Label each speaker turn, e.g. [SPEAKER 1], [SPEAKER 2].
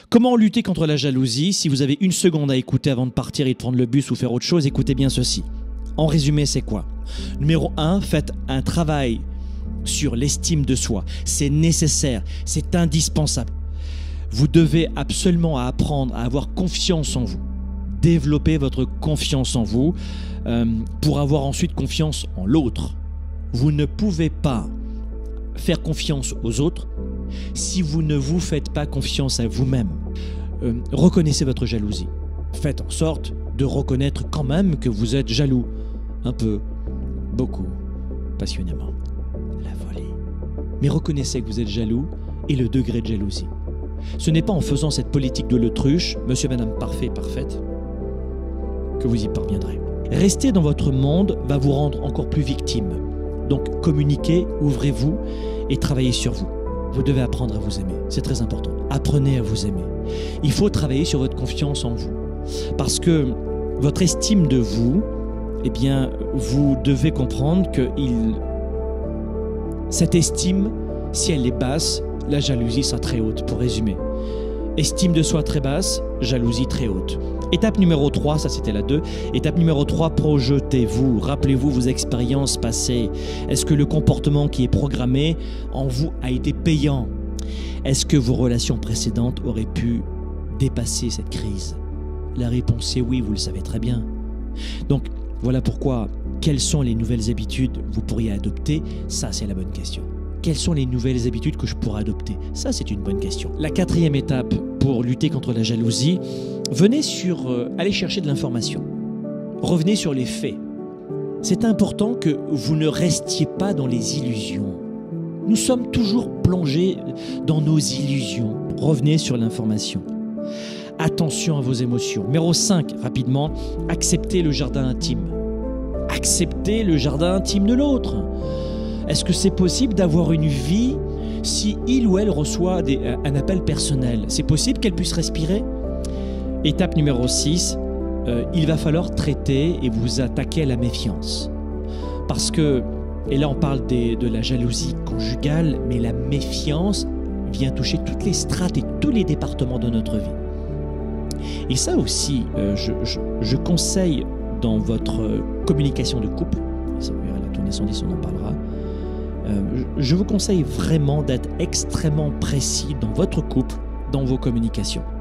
[SPEAKER 1] Comment lutter contre la jalousie? Si vous avez une seconde à écouter avant de partir et de prendre le bus ou faire autre chose, écoutez bien ceci. En résumé, c'est quoi? Numéro 1, faites un travail sur l'estime de soi. C'est nécessaire, c'est indispensable. Vous devez absolument apprendre à avoir confiance en vous. Développer votre confiance en vous pour avoir ensuite confiance en l'autre. Vous ne pouvez pas faire confiance aux autres si vous ne vous faites pas confiance à vous-même. Reconnaissez votre jalousie. Faites en sorte de reconnaître quand même que vous êtes jaloux. Un peu, beaucoup, passionnément. La folie. Mais reconnaissez que vous êtes jaloux et le degré de jalousie. Ce n'est pas en faisant cette politique de l'autruche, monsieur, madame, parfait, parfaite, que vous y parviendrez. Rester dans votre monde va vous rendre encore plus victime. Donc communiquez, ouvrez-vous et travaillez sur vous. Vous devez apprendre à vous aimer, c'est très important. Apprenez à vous aimer. Il faut travailler sur votre confiance en vous. Parce que votre estime de vous, eh bien, vous devez comprendre que cette estime, si elle est basse, la jalousie sera très haute, pour résumer. Estime de soi très basse, jalousie très haute. Étape numéro 3, ça c'était la 2. Étape numéro 3, projetez-vous. Rappelez-vous vos expériences passées. Est-ce que le comportement qui est programmé en vous a été payant? Est-ce que vos relations précédentes auraient pu dépasser cette crise? La réponse est oui, vous le savez très bien. Donc voilà pourquoi, quelles sont les nouvelles habitudes que vous pourriez adopter? Ça, c'est la bonne question. Quelles sont les nouvelles habitudes que je pourrais adopter? Ça, c'est une bonne question. La 4e étape pour lutter contre la jalousie, allez chercher de l'information. Revenez sur les faits. C'est important que vous ne restiez pas dans les illusions. Nous sommes toujours plongés dans nos illusions. Revenez sur l'information. Attention à vos émotions. Numéro 5, rapidement, acceptez le jardin intime. Acceptez le jardin intime de l'autre. Est-ce que c'est possible d'avoir une vie si il ou elle reçoit un appel personnel? C'est possible qu'elle puisse respirer? Étape numéro 6, il va falloir traiter et vous attaquer à la méfiance. Parce que, et là on parle de la jalousie conjugale, mais la méfiance vient toucher toutes les strates et tous les départements de notre vie. Et ça aussi, je conseille dans votre communication de couple, ça vous verrez la tournée 110, on en parlera, je vous conseille vraiment d'être extrêmement précis dans votre couple, dans vos communications.